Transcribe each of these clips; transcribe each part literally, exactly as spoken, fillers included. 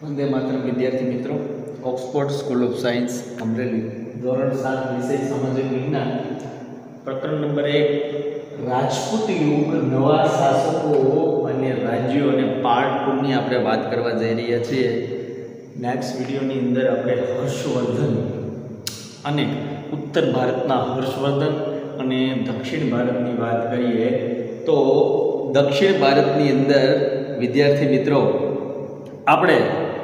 वंदे मातरम विद्यार्थी मित्रों, Oxford school of science Amreli धोरण सात विषय सामाजिक विज्ञान प्रकरण नंबर एक राजपूत युग नवा शासको અને રાજ્યો અને પાર્ટ ટુ ની આપણે વાત કરવા જઈ રહ્યા છીએ। નેક્સ્ટ વિડીયોની અંદર આપણે હર્ષવર્ધન અને ઉત્તર ભારતના હર્ષવર્ધન અને દક્ષિણ ભારતની વાત કરીએ તો દક્ષિણ ભારતની અંદર વિદ્યાર્થી મિત્રો આપણે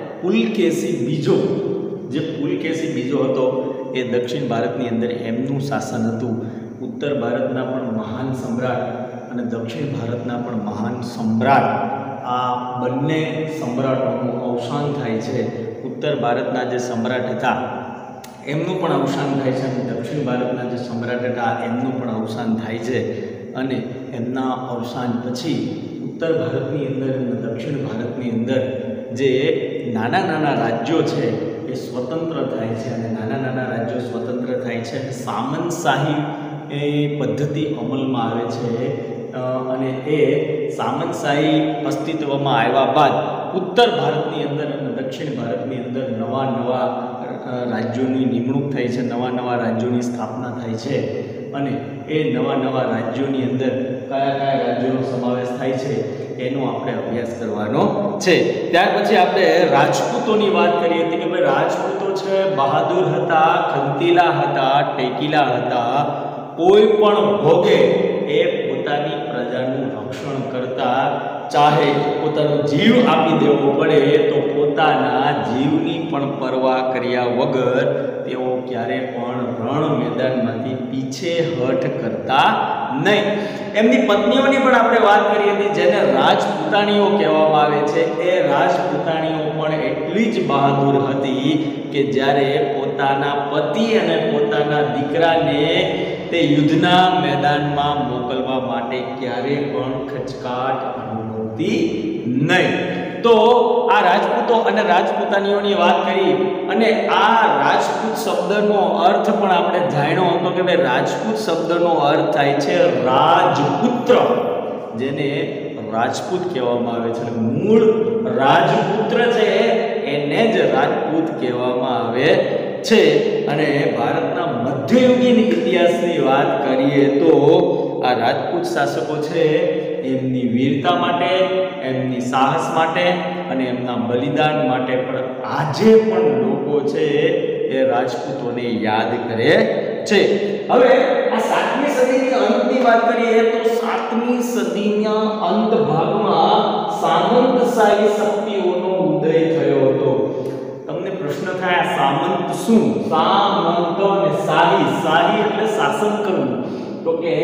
પુલકેશી બીજો જે પુલકેશી બીજો હતો એ દક્ષિણ ભારતની અંદર એમનું શાસન હતું। उत्तर भारतना पण महान सम्राट અને દક્ષિણ ભારતના પણ મહાન સમ્રાટ આ બંને સમ્રાટોનું અવસાન થાય છે। ઉત્તર ભારતના જે સમ્રાટ હતા એમનું પણ અવસાન થાય છે અને દક્ષિણ ભારતના જે સમ્રાટ હતા એમનું પણ અવસાન થાય છે અને એમના અવસાન પછી ઉત્તર ભારતની અંદર અને દક્ષિણ ભારતની અંદર જે નાના નાના રાજ્યો છે એ સ્વતંત્ર થાય છે અને નાના નાના રાજ્યો સ્વતંત્ર થાય છે અને સામંતશાહી એ પદ્ધતિ અમલમાં આવે છે અને એ સામંતશાહી અસ્તિત્વમાં આવ્યા બાદ ઉત્તર ભારતની અંદર અને દક્ષિણ ભારતની અંદર નવા નવા રાજ્યોની નિમણૂક થઈ છે, નવા નવા રાજ્યોની સ્થાપના થાય છે અને એ નવા નવા રાજ્યોની અંદર કયા કયા રાજ્યોનો સમાવેશ થાય છે એનો આપણે અભ્યાસ કરવાનો છે। ત્યાર પછી આપણે રાજપૂતોની વાત કરીએ હતી કે ભાઈ રાજપૂતો છે બહાદુર હતા, ખંતીલા હતા, ટેકીલા હતા, કોઈ પણ ભોગે એ પોતાની પ્રજાનું રક્ષણ કરતા, ચાહે પોતાનો જીવ આપી દેવો પડે તો પોતાના જીવની પણ પરવા કર્યા વગર તેઓ ક્યારે પણ રણ મેદાનમાંથી પીછેહઠ કરતા નહીં। એમની પત્નીઓની પણ આપણે વાત કરી હતી જેને રાજપૂતાણીઓ કહેવામાં આવે છે। એ રાજપૂતાણીઓ પણ એટલી જ બહાદુર હતી કે જ્યારે પોતાના પતિ અને પોતાના દીકરાને તે યુદ્ધના મેદાનમાં મોકલવા માટે ક્યારે પણ ખચકાટ અનુભવતી નહીં। તો આ રાજપૂતો અને રાજપૂતાણીઓની વાત કરી અને આ રાજપૂત શબ્દનો અર્થ પણ આપણે જાણ્યો હતો કે ભાઈ રાજપૂત શબ્દનો અર્થ થાય છે રાજપુત્ર, જેને રાજપૂત કહેવામાં આવે છે। મૂળ રાજપુત્ર છે એને જ રાજપૂત કહેવામાં આવે છે। અને ભારતના મધ્યયુગીન ઇતિહાસની વાત કરીએ તો આ રાજપૂત શાસકો છે એમની વીરતા માટે, એમની સાહસ માટે અને એમના બલિદાન માટે પણ આજે પણ લોકો છે એ રાજપૂતોને યાદ કરે છે। હવે આ સાતમી સદીની અંતની વાત કરીએ તો સાતમી સદીના અંત ભાગમાં સામંતશાહી શક્તિઓનો ઉદય થયો હતો। તમને પ્રશ્ન થાય સામંત શું? સામંત અને શાહી, શાહી એટલે શાસન કરવું। તો કે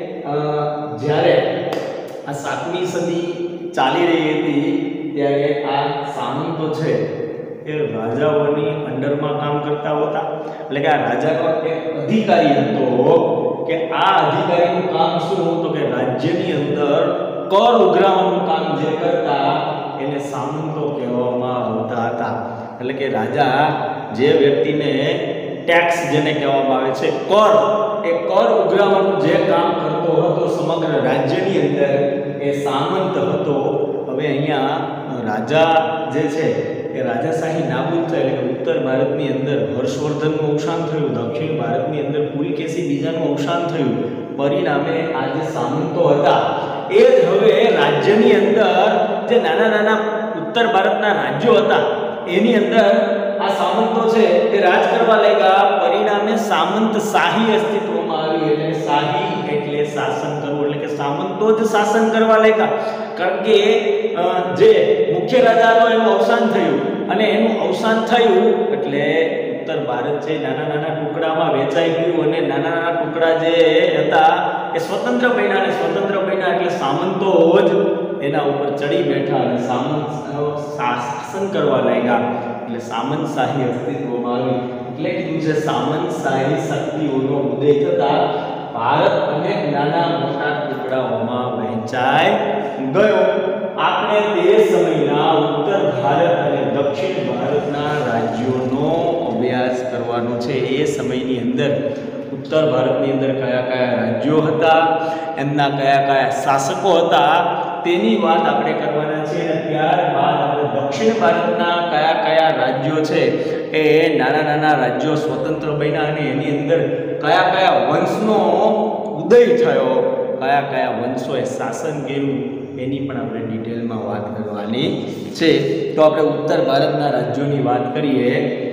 જ્યારે આ સાતમી સદી ચાલી રહી હતી ત્યારે આ સામંતો છે એ રાજાઓની અંડરમાં કામ કરતા હતા। એટલે કે આ રાજાનો એક અધિકારી હતો કે આ અધિકારીનું કામ શું હતું કે રાજ્યની અંદર કર ઉઘરાવવાનું કામ જે કરતા એને સામંતો કહેવામાં આવતા હતા। એટલે કે રાજા જે વ્યક્તિને ટેક્સ જેને કહેવામાં આવે છે કર, એ કર ઉઘરાવવાનું જે કામ કરતો હતો સમગ્ર રાજ્યની અંદર એ સામંત હતો। હવે અહીંયા રાજા જે છે એ રાજાશાહી નાબૂદ થઈ, એટલે ઉત્તર ભારતની અંદર હર્ષવર્ધનનું અવસાન થયું, દક્ષિણ ભારતની અંદર પુલકેશી બીજાનું અવસાન થયું, પરિણામે આ જે સામંતો હતા એ જ હવે રાજ્યની અંદર જે નાના નાના ઉત્તર ભારતના રાજ્યો હતા એની અંદર આ સામંતો છે એ રાજ કરવા લાગ્યા। પરિણામે સામંત શાહી અસ્તિત્વમાં આવી। એટલે શાહી એટલે શાસન કરવું, એટલે કે સામંતો જ શાસન કરવા લાગ્યા। કારણ કે જે મુખ્ય રાજા હતો એનું અવસાન થયું અને એનું અવસાન થયું એટલે ઉત્તર ભારત છે નાના નાના ટુકડામાં વેચાઈ ગયું અને નાના નાના ટુકડા જે હતા એ સ્વતંત્ર બન્યા અને સ્વતંત્ર બન્યા એટલે સામંતો જ એના ઉપર ચડી બેઠા અને સામંત શાસન કરવા લાગ્યા। એટલે સામંતશાહી અસ્તિત્વમાં આવી। એટલે કીધું છે સામંતશાહી શક્તિઓનો ઉદય થતા ભારત અનેક નાના મોટા ટુકડાઓમાં વહેંચાઈ ગયો। આપણે તે સમયના ઉત્તર ભારત અને દક્ષિણ ભારતના રાજ્યોનો અભ્યાસ કરવાનો છે। એ સમયની અંદર ઉત્તર ભારતની અંદર કયા કયા રાજ્યો હતા, એમના કયા કયા શાસકો હતા તેની વાત આપણે કરવાના છે અને ત્યારબાદ આપણે દક્ષિણ ભારતના કયા કયા રાજ્યો છે એ નાના નાના રાજ્યો સ્વતંત્ર બન્યા અને એની અંદર કયા કયા વંશનો ઉદય થયો, કયા કયા વંશોએ શાસન કર્યું એની પણ આપણે ડિટેલમાં વાત કરવાની છે. તો આપણે ઉત્તર ભારતના રાજ્યોની વાત કરીએ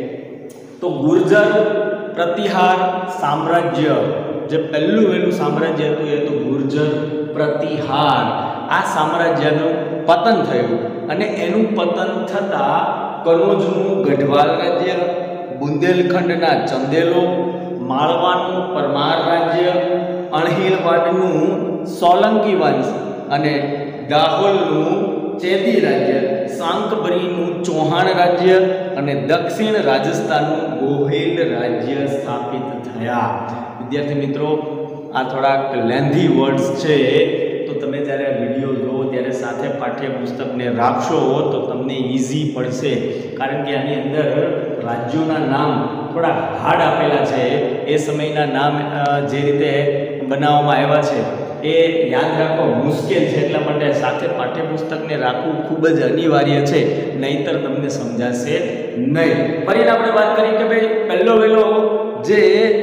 તો ગુર્જર પ્રતિહાર સામ્રાજ્ય, જે પહેલું વહેલું સામ્રાજ્ય હતું એ તો ગુર્જર પ્રતિહાર. આ સામ્રાજ્યનું પતન થયું અને એનું પતન થતાં કનોજનું ગઢવાલ રાજ્ય, બુંદેલખંડના ચંદેલો, માળવાનું પરમાર રાજ્ય, અણહિલવાડનું સોલંકી વંશ અને દાહોલનું ચેદી રાજ્ય, સાંકબરીનું ચૌહાણ રાજ્ય અને દક્ષિણ રાજસ્થાનનું ગોહિલ રાજ્ય સ્થાપિત થયા. વિદ્યાર્થી મિત્રો, આ થોડાક લેન્ધી વર્ડ્સ છે, તો તમે જ્યારે આ વિડીયો જુઓ ત્યારે સાથે પાઠ્યપુસ્તકને રાખશો તો તમને ઇઝી પડશે, કારણ કે આની અંદર રાજ્યોના નામ થોડા હાર્ડ આપેલા છે. એ સમયના નામ જે રીતે બનાવવામાં આવ્યા છે એ યાદ રાખવા મુશ્કેલ છે, એટલા માટે સાથે પાઠ્યપુસ્તકને રાખવું ખૂબ જ અનિવાર્ય છે, નહીંતર તમને સમજાશે નહીં. ફરી આપણે વાત કરી કે ભાઈ પહેલો વહેલો જે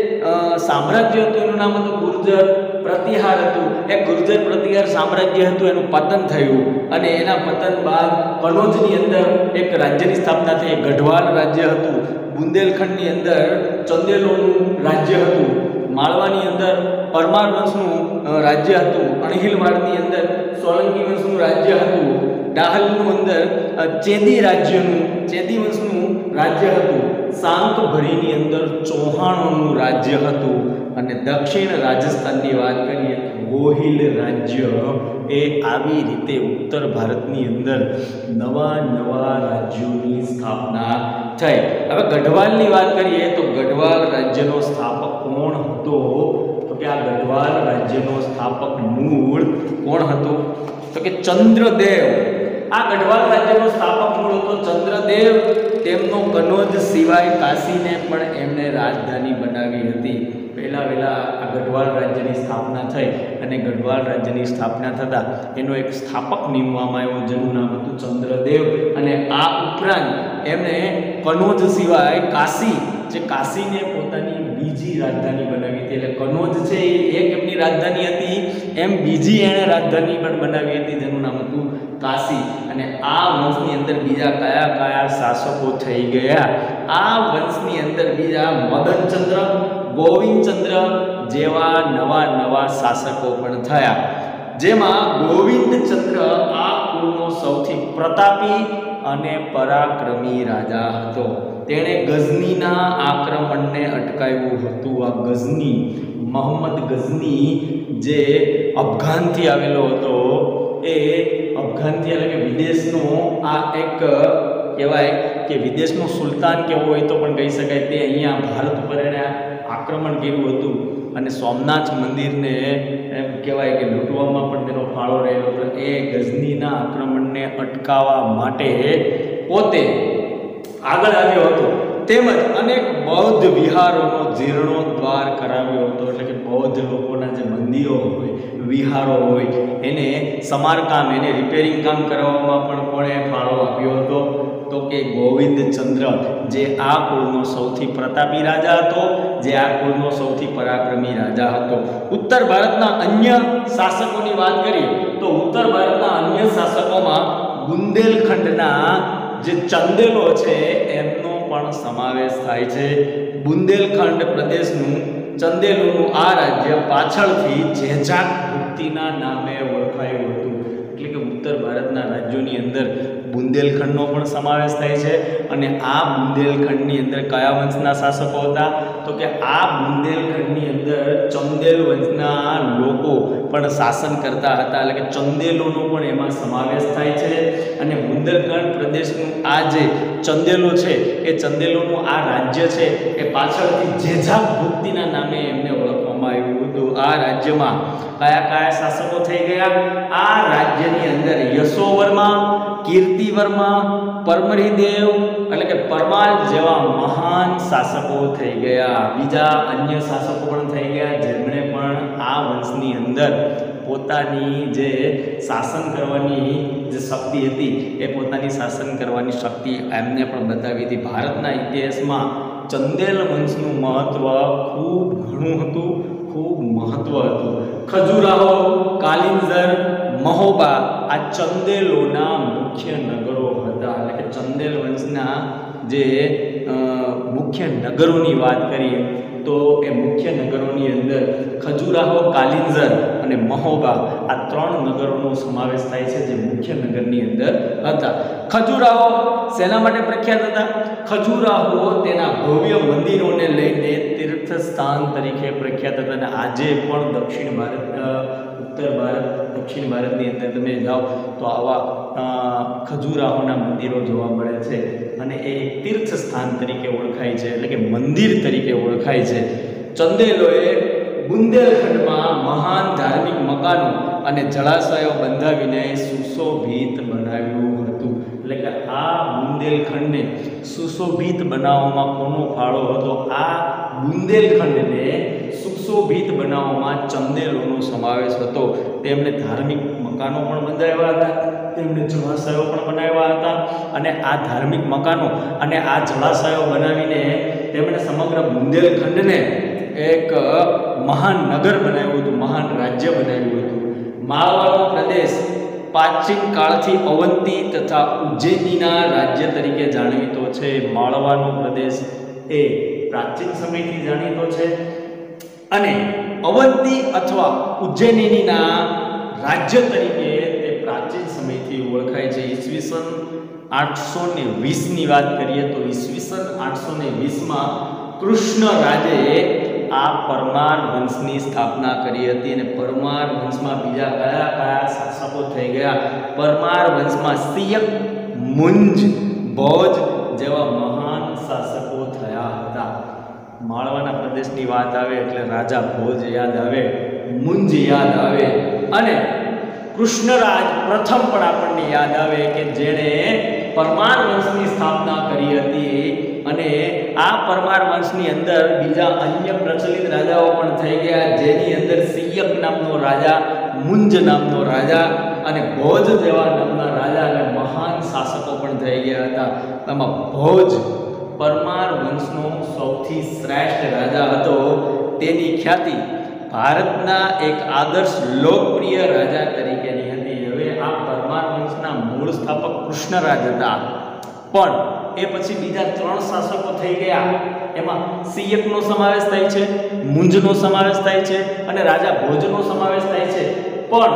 સામ્રાજ્ય હતું એનું નામ હતું ગુર્જર પ્રતિહાર હતું. એ ગુર્જર પ્રતિહાર સામ્રાજ્ય હતું, એનું પતન થયું અને એના પતન બાદ કનોજની અંદર એક રાજ્યની સ્થાપના થઈ, ગઢવાલ રાજ્ય હતું. બુંદેલખંડની અંદર ચંદેલોનું રાજ્ય હતું. માળવાની અંદર પરમાર વંશનું રાજ્ય હતું. અણહિલવાડની અંદર સોલંકી વંશનું રાજ્ય હતું. દાહોલનું અંદર ચેદી રાજ્યનું ચેદી વંશનું રાજ્ય હતું. સાંકભરીની અંદર ચૌહાણોનું રાજ્ય હતું અને દક્ષિણ રાજસ્થાનની વાત કરીએ તો ગોહિલ રાજ્ય. એ આવી રીતે ઉત્તર ભારતની અંદર નવા નવા રાજ્યોની સ્થાપના થઈ. હવે ગઢવાલની વાત કરીએ તો ગઢવાલ રાજ્યનો સ્થાપક કોણ હતો? તો કે આ ગઢવાલ રાજ્યનો સ્થાપક મૂળ કોણ હતો? તો કે ચંદ્રદેવ. આ ગઢવાલ રાજ્યનો સ્થાપક મૂળ હતો ચંદ્રદેવ. તેમનો કનોજ સિવાય કાશીને પણ એમણે રાજધાની બનાવી હતી. પહેલા વહેલા આ ગઢવાલ રાજ્યની સ્થાપના થઈ અને ગઢવાલ રાજ્યની સ્થાપના થતાં એનો એક સ્થાપક નીમવામાં આવ્યો જેનું નામ હતું ચંદ્રદેવ. અને આ ઉપરાંત એમણે કનોજ સિવાય કાશી, જે કાશીને પોતાની બીજી રાજધાની બનાવી હતી. એટલે કનોજ છે એ એક એમની રાજધાની હતી, એમ બીજી એણે રાજધાની પણ બનાવી હતી જેનું નામ હતું કાશી. અને આ વંશની અંદર બીજા કયા કયા શાસકો થઈ ગયા? આ વંશની અંદર બીજા મદનચંદ્ર, ગોવિંદચંદ્ર જેવા નવા નવા શાસકો પણ થયા, જેમાં ગોવિંદચંદ્ર આ કુળનો સૌથી પ્રતાપી અને પરાક્રમી રાજા હતો. તેણે ગઝનીના આક્રમણને અટકાવ્યું હતું. આ ગઝની, મોહમ્મદ ગઝની જે અફઘાનથી આવેલો હતો, એ અફઘાનથી એટલે કે વિદેશનો આ એક કહેવાય કે વિદેશનો સુલતાન કેવો હોય તો પણ કહી શકાય, તે અહીંયા ભારત ઉપર એણે આક્રમણ કર્યું હતું અને સોમનાથ મંદિરને એમ કહેવાય કે લૂંટવામાં પણ તેનો ફાળો રહેલો હતો. એ ગઝનીના આક્રમણને અટકાવવા માટે પોતે આગળ આવ્યો હતો, તેમજ અનેક બૌદ્ધ વિહારોનો જીર્ણોદ્ધાર કરાવ્યો હતો. એટલે કે બૌદ્ધ લોકોના જે મંદિરો હોય, વિહારો હોય, એને સમારકામ, એને રિપેરિંગ કામ કરાવવામાં પણ કોણે ફાળો આપ્યો હતો? તો કે ગોવિંદચંદ્ર, જે આ કુળનો સૌથી પ્રતાપી રાજા હતો, જે આ કુળનો સૌથી પરાક્રમી રાજા હતો. ઉત્તર ભારતના અન્ય શાસકોની વાત કરીએ તો ઉત્તર ભારતના અન્ય શાસકોમાં બુંદેલખંડના જે ચંદેલો છે એમનો પણ સમાવેશ થાય છે. બુંદેલખંડ પ્રદેશનું ચંદેલોનું આ રાજ્ય પાછળથી જેજાક ભુક્તિના નામે ઓળખાયું હતું. એટલે કે ઉત્તર ભારતના રાજ્યોની અંદર બુંદેલખંડનો પણ સમાવેશ થાય છે. અને આ બુંદેલખંડની અંદર કયા વંશના શાસકો હતા? તો કે આ બુંદેલખંડની અંદર ચંદેલ વંશના લોકો પણ શાસન કરતા હતા. એટલે કે ચંદેલોનો પણ એમાં સમાવેશ થાય છે. અને બુંદેલખંડ પ્રદેશનું આ જે ચંદેલો છે, એ ચંદેલોનું આ રાજ્ય છે એ પાછળથી જેજાક ભુક્તિના નામે એમને ઓળખવામાં આવ્યું હતું. આ રાજ્યમાં કયા કયા શાસકો થઈ ગયા? આ રાજ્યની અંદર યશોવર્મા, કીર્તિવર્મા, પરમરીદેવ એટલે કે પરમાર જેવા મહાન શાસકો થઈ ગયા. બીજા અન્ય શાસકો પણ થઈ ગયા જેમણે પણ આ વંશની અંદર પોતે પોતાની જે શાસન કરવાની જે શક્તિ હતી એ પોતાની શાસન કરવાની શક્તિ એમને પણ બતાવી હતી. ભારતના ઇતિહાસમાં ચંદેલ વંશનું મહત્ત્વ ખૂબ ઘણું હતું, ખૂબ મહત્ત્વ હતું. ખજુરાહો, કાલિંજર, મહોબા આ ચંદેલોના મુખ્ય નગરો હતા. એટલે કે ચંદેલ વંશના જે મુખ્ય નગરોની વાત કરીએ તો એ મુખ્ય નગરોની અંદર ખજુરાહો, કાલિંજર અને મહોબા આ ત્રણ નગરોનો સમાવેશ થાય છે જે મુખ્ય નગરની અંદર હતા. ખજુરાહો શેના માટે પ્રખ્યાત હતા? ખજુરાહો તેના ભવ્ય મંદિરોને લઈને તીર્થ સ્થાન તરીકે પ્રખ્યાત હતા. અને આજે પણ દક્ષિણ ભારત, ઉત્તર ભારત, દક્ષિણ ભારતની અંદર તમે જાઓ તો આવા ખજુરાહોના મંદિરો જોવા મળે છે અને એ એક તીર્થ સ્થાન તરીકે ઓળખાય છે, એટલે કે મંદિર તરીકે ઓળખાય છે. ચંદેલોએ બુંદેલખંડમાં મહાન ધાર્મિક મકાનો અને જળાશયો બંધાવીને સુશોભિત બનાવ્યું હતું. એટલે કે આ બુંદેલખંડને સુશોભિત બનાવવામાં કોનો ફાળો હતો? આ બુંદેલખંડને સુશોભિત બનાવવામાં ચંદેલોનો સમાવેશ હતો. તેમણે ધાર્મિક મકાનો પણ બંધાવ્યા હતા, તેમણે જળાશયો પણ બનાવ્યા હતા અને આ ધાર્મિક મકાનો અને આ જળાશયો બનાવીને તેમણે સમગ્ર બુંદેલખંડને એક મહાન નગર બનાવ્યું હતું, મહાન રાજ્ય બનાવ્યું હતું. માળવાનો પ્રદેશ પ્રાચીન કાળથી અવંતી તથા ઉજ્જૈનીના રાજ્ય તરીકે જાણીતો છે. માળવાનો પ્રદેશ એ પ્રાચીન સમયથી જાણીતો છે અને અવંતી અથવા ઉજ્જૈનીના રાજ્ય તરીકે તે પ્રાચીન સમયથી ઓળખાય છે. ઈસવીસન આઠસો ને વીસની વાત કરીએ તો ઈસવીસન આઠસો ને વીસમાં કૃષ્ણ રાજે આ પરમાર વંશની સ્થાપના કરી હતી. અને પરમાર વંશમાં બીજા કયા કયા શાસકો થઈ ગયા? પરમાર વંશમાં સિયક, મુંજ, ભોજ જેવા મહાન શાસકો થયા હતા. માળવાના પ્રદેશની વાત આવે એટલે રાજા ભોજ યાદ આવે, મુંજ યાદ આવે અને કૃષ્ણરાજ પ્રથમ પણ આપણને યાદ આવે કે જેણે પરમાર વંશની સ્થાપના કરી હતી. અને આ પરમાર વંશની અંદર બીજા અન્ય પ્રચલિત રાજાઓ પણ થઈ ગયા, જેની અંદર સિયક નામનો રાજા, મુંજ નામનો રાજા અને ભોજ જેવા નામના રાજા અને મહાન શાસકો પણ થઈ ગયા હતા. એમાં ભોજ પરમાર વંશનો સૌથી શ્રેષ્ઠ રાજા હતો. તેની ખ્યાતિ ભારતના એક આદર્શ લોકપ્રિય રાજા તરીકેની હતી. હવે આ પરમાર વંશના મૂળ સ્થાપક કૃષ્ણરાજ હતા, પણ એ પછી બીજા ત્રણ શાસકો થઈ ગયા. એમાં સિયકનો સમાવેશ થાય છે, મુંજનો સમાવેશ થાય છે અને રાજા ભોજનો સમાવેશ થાય છે. પણ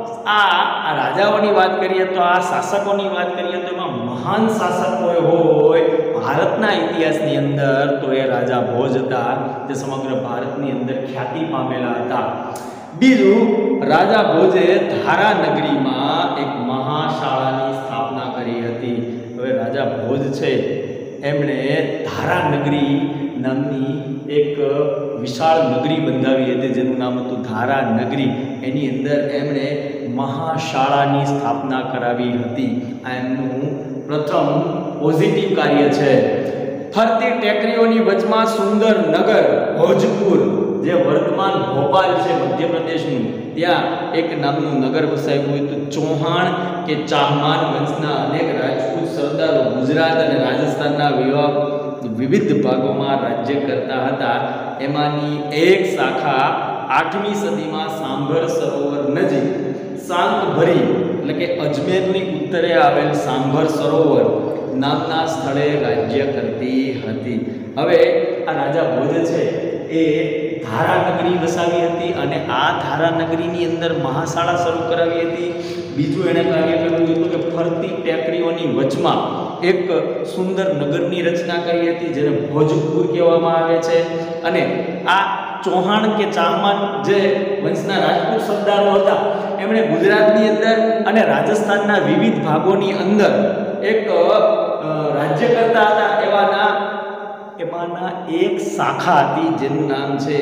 આ આ રાજાઓની વાત કરીએ તો, આ શાસકોની વાત કરીએ તો એમાં મહાન શાસક કોઈ હોય ભારતના ઇતિહાસની અંદર તો એ રાજા ભોજ હતા, જે સમગ્ર ભારતની અંદર ખ્યાતિ પામેલા હતા. બીજું, રાજા ભોજે ધારા નગરીમાં એક મહાશાળાની સ્થાપના કરી હતી. હવે રાજા ભોજ છે એમણે ધારા નગરી નામની એક વિશાળ નગરી બંધાવી હતી, જેનું નામ હતું ધારા નગરી. એની અંદર એમણે મહાશાળાની સ્થાપના કરાવી હતી. આ એમનું પ્રથમ પોઝિટિવ કાર્ય છે. ફરતી ટેકરીઓની વચમાં સુંદર નગર ભોજપુર, જે વર્તમાન ભોપાલ છે મધ્યપ્રદેશનું, ત્યાં એક નામનું નગર વસાવ્યું હતું. ચૌહાણ કે ચાહમાન વંશના અનેક રાજપૂત સરદારો ગુજરાત અને રાજસ્થાનના વિવાહ વિવિધ ભાગોમાં રાજ્ય કરતા હતા. એમાંની એક શાખા આઠમી સદીમાં સાંભર સરોવર નજીક શાંતભરી એટલે કે અજમેરની ઉત્તરે આવેલ સાંભર સરોવર નામના સ્થળે રાજ્ય કરતી હતી. હવે આ રાજા ભોજ છે એ ધારા નગરી વસાવી હતી અને આ ધારા નગરીની અંદર મહાશાળા શરૂ કરાવી હતી. બીજું એણે કાર્ય કર્યું હતું કે ફરતી ટેકરીઓની વચમાં એક સુંદર નગરની રચના કરી હતી, જેને ભોજપુર કહેવામાં આવે છે. અને આ ચૌહાણ કે ચાહમાન જે વંશના રાજપૂત સરદારો હતા, એમણે ગુજરાતની અંદર અને રાજસ્થાનના વિવિધ ભાગોની અંદર એક રાજ્ય કરતા હતા. એવાના એમાંના એક શાખા હતી જેનું નામ છે,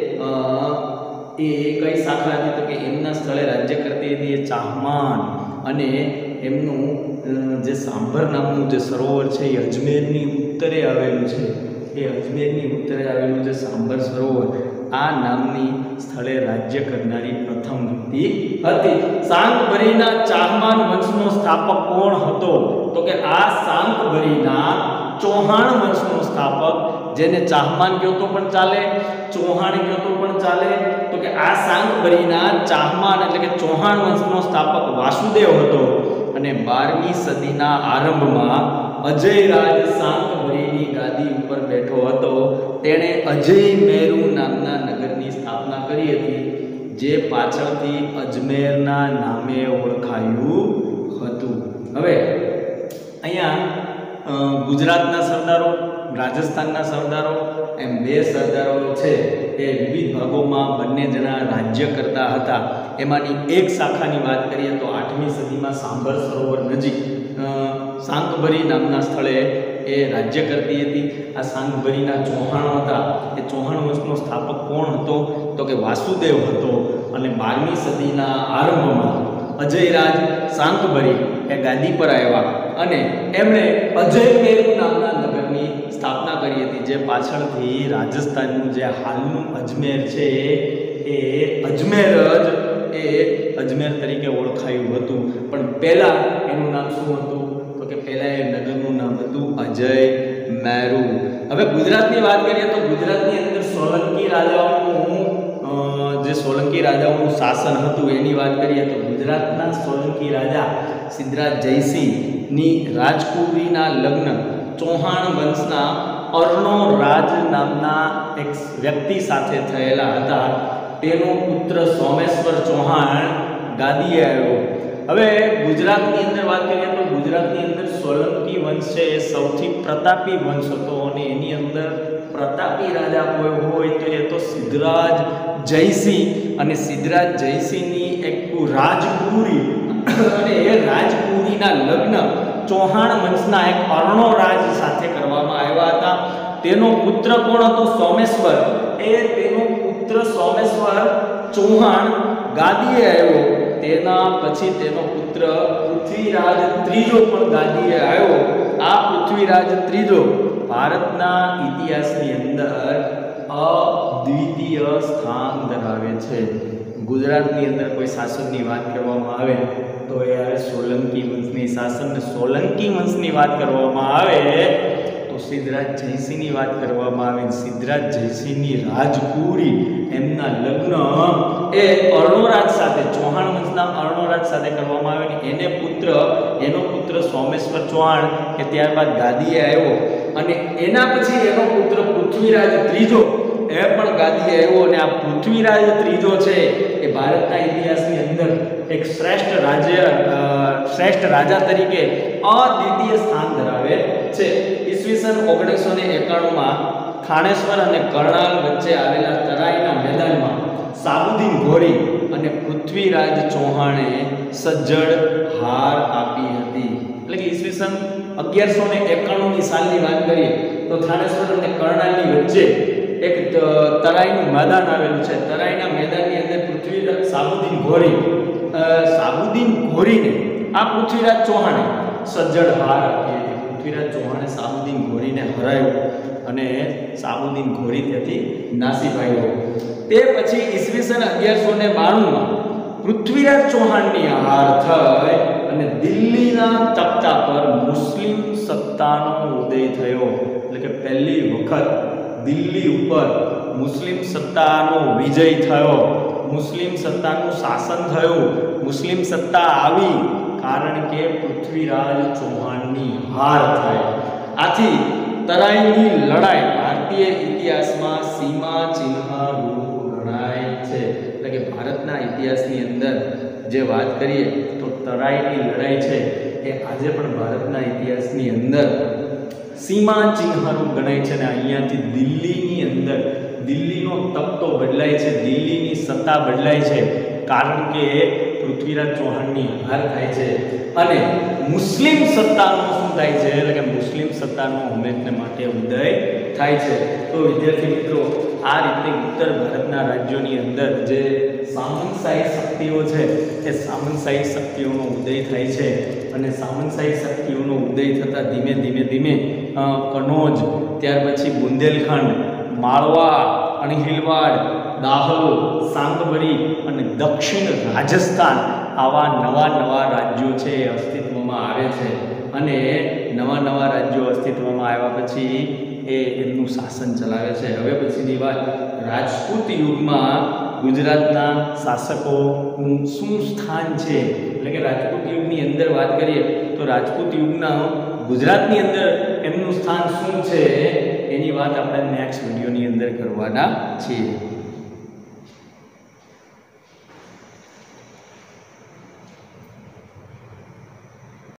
એ કઈ શાખા હતી તો કે એમના સ્થળે રાજ્ય કરતી હતી એ ચાહમાન. અને એમનું જે સાંભર નામનું જે સરોવર છે એ અજમેરની ઉત્તરે આવેલું છે. એ અજમેરની ઉત્તરે આવેલું જે સાંભર સરોવર, આ નામની સ્થળે રાજ્ય કરનારી પ્રથમ વ્યક્તિ હતી. શાંકભરીના ચાહમાન વંશનો સ્થાપક કોણ હતો? તો કે આ શાંકભરીના ચૌહાણ વંશનો સ્થાપક, જેને ચાહમાન કહો તો પણ ચાલે, ચૌહાણ કહો તો પણ ચાલે, તો કે આ શાંકભરીના ચાહમાન એટલે કે ચૌહાણ વંશનો સ્થાપક વાસુદેવ હતો. અને બારમી સદીના આરંભમાં અજયરાજ શાંકભરીની ગાદી ઉપર બેઠો હતો. તેણે અજય મેરુ નામના નગરની સ્થાપના કરી હતી, જે પાછળથી અજમેરના નામે ઓળખાયું હતું. હવે અહીંયા ગુજરાતના સરદારો, રાજસ્થાનના સરદારો એમ બે સરદારો છે એ વિવિધ ભાગોમાં બંને જણા રાજ્ય કરતા હતા. એમાંની એક શાખાની વાત કરીએ તો આઠમી સદીમાં સાંભર સરોવર નજીક શાંકભરી નામના સ્થળે એ રાજ્ય કરતી હતી. આ શાંકભરીના ચૌહાણ હતા. એ ચૌહાણ વંશનો સ્થાપક કોણ હતો? તો કે વાસુદેવ હતો. અને બારમી સદીના આરંભમાં અજયરાજ શાંકભરી એ ગાદી પર આવ્યા અને એમણે અજયમેરુ નામના નગરની સ્થાપના કરી હતી, જે પાછળથી રાજસ્થાનનું જે હાલનું અજમેર છે એ અજમેર જ એ અજમેર તરીકે ઓળખાયું હતું. પણ પહેલાં એનું નામ શું હતું? તો કે પહેલાં એ નગરનું નામ હતું અજયમેરુ. હવે ગુજરાતની વાત કરીએ તો ગુજરાતની અંદર સોલંકી રાજાઓનું જે સોલંકી રાજાઓનું શાસન હતું એની વાત કરીએ તો ગુજરાતના સોલંકી રાજા સિદ્ધરાજ જયસિંહની રાજકુમારીના લગ્ન ચૌહાણ વંશના અર્ણો રાજ નામના એક વ્યક્તિ સાથે થયેલા હતા. તેનો પુત્ર સોમેશ્વર ચૌહાણ ગાદીએ આવ્યો. હવે ગુજરાતની અંદર વાત કરીએ તો ગુજરાતની અંદર સોલંકી વંશ છે એ સૌથી પ્રતાપી વંશ હતો અને એની અંદર પ્રતાપી રાજા કોઈ હોય તો એ તો સિદ્ધરાજ જયસિંહ. અને સિદ્ધરાજ જયસિંહની એક રાજકુમારી અને એ રાજકુમારીના લગ્ન ચૌહાણ વંશના એક અર્ણો રાજ સાથે કરવામાં આવ્યા હતા. તેનો પુત્ર કોણ હતો? સોમેશ્વર. એ તેનો પુત્ર સોમેશ્વર ચૌહાણ ગાદીએ આવ્યો. તેના પછી તેનો પુત્ર પૃથ્વીરાજ ત્રીજો પણ ગાદીએ આવ્યો. આ પૃથ્વીરાજ ત્રીજો ભારતના ઇતિહાસની અંદર અદ્વિતીય સ્થાન ધરાવે છે. ગુજરાતની અંદર કોઈ શાસનની વાત કરવામાં આવે તો એ આવે સોલંકી વંશની શાસન. સોલંકી વંશની વાત કરવામાં આવે તો સિદ્ધરાજ જયસિંહની વાત કરવામાં આવે. સિદ્ધરાજ જયસિંહની રાજકુમારી એમના લગ્ન એ અર્ણોરાજ સાથે, ચૌહાણ વંશના અર્ણોરાજ સાથે કરવામાં આવે ને એને પુત્ર એનો પુત્ર સોમેશ્વર ચૌહાણ કે ત્યારબાદ ગાદીએ આવ્યો. અને એના પછી એનો પુત્ર પૃથ્વીરાજ ત્રીજો એ પણ ગાદીએ આવ્યો. અને આ પૃથ્વીરાજ ત્રીજો છે એ ભારતના ઇતિહાસની અંદર એક શ્રેષ્ઠ રાજ્ય શ્રેષ્ઠ રાજા તરીકે અદ્વિતીય સ્થાન ધરાવે છે. ઈસવીસન ઓગણીસો ને એકાણુંમાં થાણેશ્વર અને કરણાલ વચ્ચે આવેલા તરાઈના મેદાનમાં સાબુદ્દીન ઘોરી અને પૃથ્વીરાજ ચૌહાણે સજ્જડ હાર આપી હતી. એટલે કે ઈસવીસન અગિયારસો ને એકાણુંની સાલની વાત કરીએ તો થાણેશ્વર અને કરણાલની વચ્ચે એક તરાઈનું મેદાન આવેલું છે. તરાઈના મેદાનની અંદર પૃથ્વીરાજ સાબુદ્દીન ઘોરી સાબુદ્દીન ઘોરીને આ પૃથ્વીરાજ ચૌહાણે સજ્જડ હાર આપી હતી. પૃથ્વીરાજ ચૌહાણે સાબુદ્દીન ઘોરીને હરાવ્યો અને સાબુદ્દીન ઘોરી ત્યાંથી નાસી પાડ્યો. તે પછી ઈસવીસન અગિયારસો ને બાણુંમાં પૃથ્વીરાજ ચૌહાણની હાર થઈ અને દિલ્હીના તખ્તા પર મુસ્લિમ સત્તાનો ઉદય થયો. એટલે કે પહેલી વખત દિલ્હી ઉપર મુસ્લિમ સત્તાનો વિજય થયો, મુસ્લિમ સત્તાનું શાસન થયું, મુસ્લિમ સત્તા આવી કારણ કે પૃથ્વીરાજ ચૌહાણની હાર થઈ. આથી તરાઈની લડાઈ ભારતીય ઇતિહાસમાં સીમા ચિહ્ન રૂપ ગણાય છે. એટલે કે ભારતના ઇતિહાસની અંદર જે વાત કરીએ તો તરાઈની લડાઈ છે એ આજે પણ ભારતના ઇતિહાસની અંદર સીમા ચિહ્નરૂપ ગણાય છે. અને અહીંયાથી દિલ્હીની અંદર દિલ્હીનો તખ્તો બદલાય છે, દિલ્હીની સત્તા બદલાય છે કારણ કે પૃથ્વીરાજ ચૌહાણની હાર થાય છે અને મુસ્લિમ સત્તાનો શું થાય છે? એટલે કે મુસ્લિમ સત્તાનો હંમેશને માટે ઉદય થાય છે. તો વિદ્યાર્થી મિત્રો, આ રીતે ઉત્તર ભારતના રાજ્યોની અંદર જે સામંતશાહી શક્તિઓ છે એ સામંતશાહી શક્તિઓનો ઉદય થાય છે અને સામંતશાહી શક્તિઓનો ઉદય થતાં ધીમે ધીમે ધીમે કનોજ, ત્યાર પછી બુંદેલખંડ, માળવા, અણહિલવાડ, દાહોદ, સાંગબરી અને દક્ષિણ રાજસ્થાન આવા નવા નવા રાજ્યો છે એ અસ્તિત્વમાં આવે છે અને નવા નવા રાજ્યો અસ્તિત્વમાં આવ્યા પછી એ એમનું શાસન ચલાવે છે. હવે પછીની વાત, રાજપૂત યુગમાં ગુજરાતના શાસકોનું શું સ્થાન છે, એટલે કે રાજપૂત યુગની અંદર વાત કરીએ તો રાજપૂત યુગના ગુજરાતની અંદર એમનું સ્થાન શું છે એની વાત આપણે નેક્સ્ટ વિડીયોની અંદર કરવાના છીએ.